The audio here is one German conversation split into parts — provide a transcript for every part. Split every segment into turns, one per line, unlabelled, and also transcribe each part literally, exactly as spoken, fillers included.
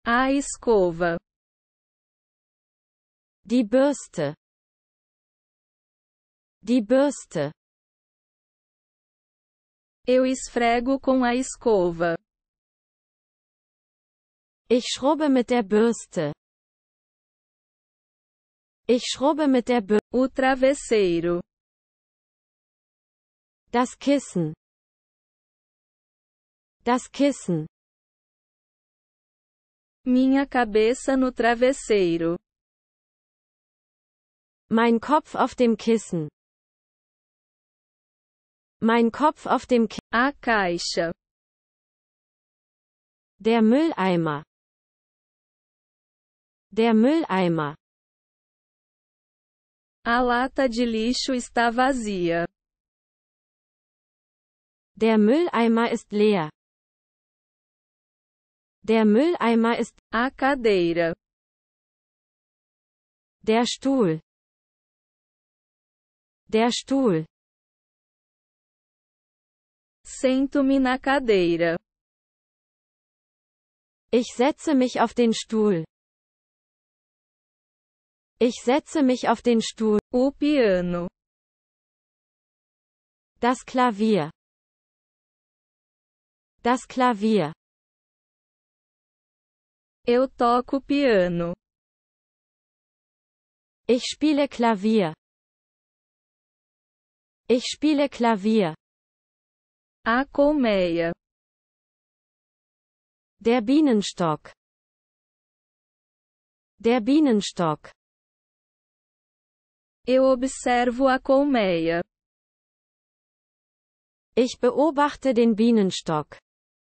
A escova.
Die Bürste. Die Bürste.
Eu esfrego com a escova.
Ich schrubbe mit der Bürste. Ich schrubbe mit der Bürste.
O travesseiro.
Das Kissen. Das Kissen.
Minha cabeça no travesseiro.
Mein Kopf auf dem Kissen. Mein Kopf auf dem Kissen.
A caixa.
Der Mülleimer. Der Mülleimer.
A lata de lixo está vazia.
Der Mülleimer ist leer. Der Mülleimer ist.
A cadeira.
Der Stuhl. Der Stuhl.
Sento-me na cadeira.
Ich setze mich auf den Stuhl. Ich setze mich auf den Stuhl.
O piano.
Das Klavier. Das Klavier.
Eu toco piano.
Ich spiele Klavier. Ich spiele Klavier.
A colmeia.
Der Bienenstock. Der Bienenstock.
Eu observo a colmeia.
Ich beobachte den Bienenstock.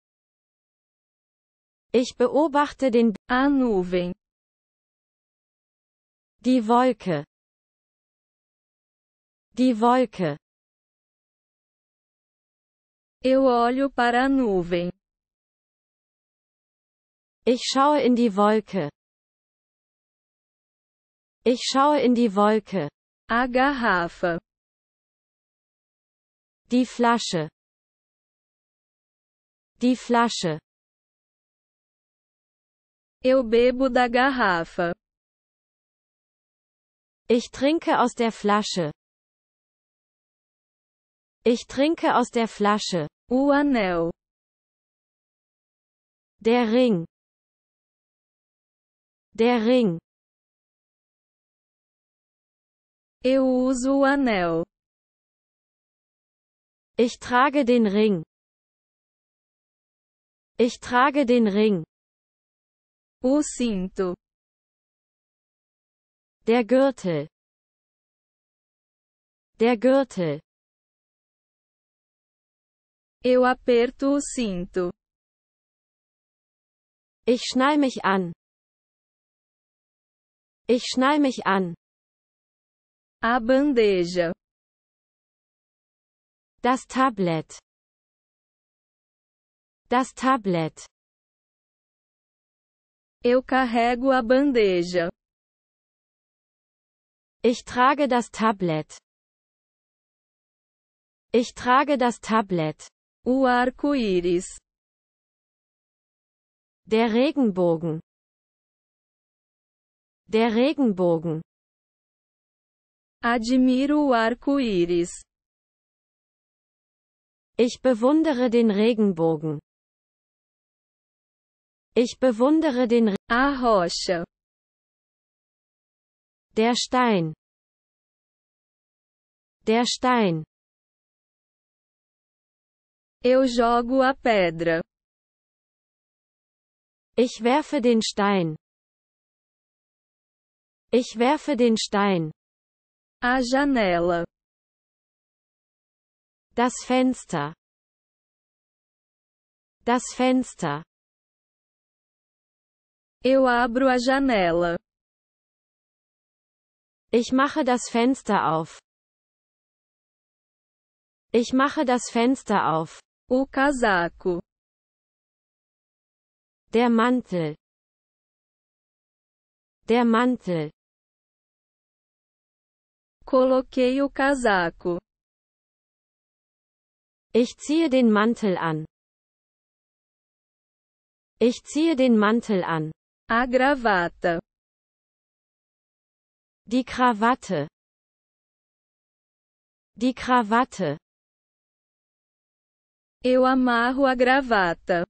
Ich beobachte den.
A nuvem.
Die Wolke. Die Wolke.
Eu olho para a nuvem.
Ich schaue in die Wolke. Ich schaue in die Wolke.
A garrafa.
Die Flasche. Die Flasche.
Eu bebo da garrafa.
Ich trinke aus der Flasche. Ich trinke aus der Flasche.
O anel.
Der Ring. Der Ring.
Eu uso o anel.
Ich trage den Ring. Ich trage den Ring.
O cinto.
Der Gürtel. Der Gürtel.
Eu aperto o cinto.
Ich schnall mich an. Ich schnall mich an.
A bandeja.
Das Tablet. Das Tablet.
Eu carrego a bandeja.
Ich trage das Tablet. Ich trage das Tablet.
O arco-íris.
Der Regenbogen. Der Regenbogen.
Admiro o arco-íris.
Ich bewundere den Regenbogen. Ich bewundere den Re
A rocha.
Der Stein. Der Stein.
Eu jogo a pedra.
Ich werfe den Stein. Ich werfe den Stein.
A janela.
Das Fenster. Das Fenster.
Eu abro a janela.
Ich mache das Fenster auf. Ich mache das Fenster auf.
O casaco.
Der Mantel. Der Mantel.
Coloquei o casaco.
Ich ziehe den Mantel an. Ich ziehe den Mantel an.
A gravata.
Die Krawatte. Die Krawatte.
Eu amarro a gravata.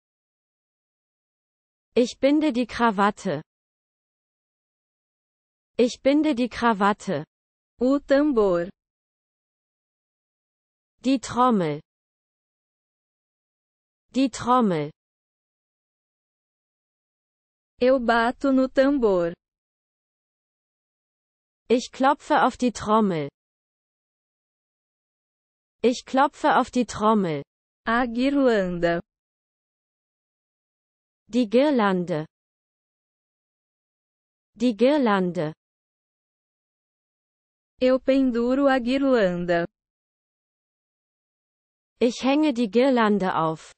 Ich binde die Krawatte. Ich binde die Krawatte.
O tambor.
Die Trommel. Die Trommel.
Eu bato no tambor.
Ich klopfe auf die Trommel. Ich klopfe auf die Trommel.
A guirlanda.
Die Girlande. Die Girlande.
Eu penduro a guirlanda.
Ich hänge die Girlande auf.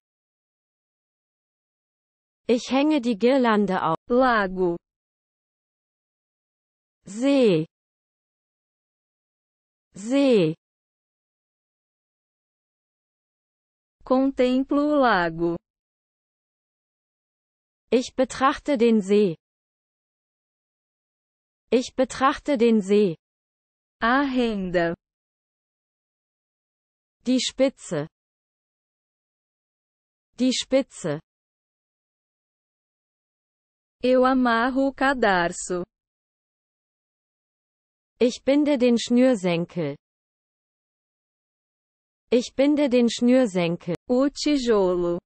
Ich hänge die Girlande auf.
Lago.
See. See.
Contemplo o lago.
Ich betrachte den See. Ich betrachte den See.
A renda.
Die Spitze. Die Spitze.
Eu amarro o cadarço.
Ich binde den Schnürsenkel. Ich binde den Schnürsenkel.
O tijolo.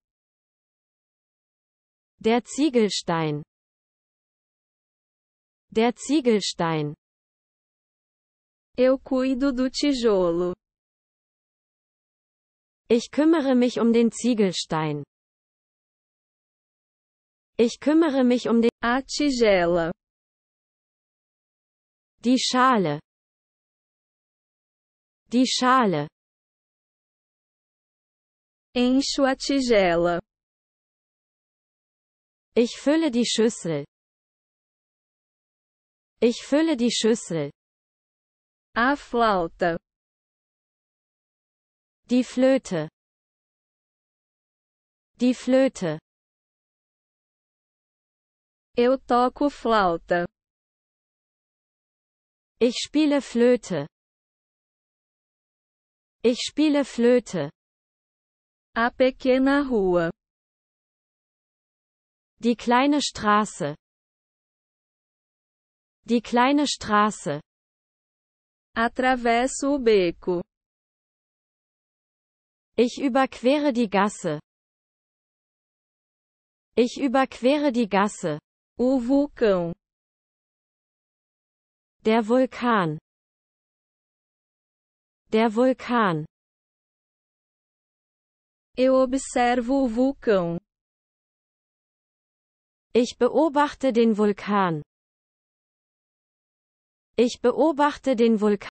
Der Ziegelstein. Der Ziegelstein.
Eu cuido do tijolo.
Ich kümmere mich um den Ziegelstein. Ich kümmere mich um den.
A tigela.
Die Schale. Die Schale.
Encho a tigela.
Ich fülle die Schüssel. Ich fülle die Schüssel.
A flauta.
Die Flöte. Die Flöte.
Eu toco flauta.
Ich spiele Flöte. Ich spiele Flöte.
A pequena rua.
Die kleine Straße. Die kleine Straße.
Atravesso o beco.
Ich überquere die Gasse. Ich überquere die Gasse.
O vulcão.
Der Vulkan. Der Vulkan.
Eu observo o vulcão.
Ich beobachte den Vulkan. Ich beobachte den Vulkan.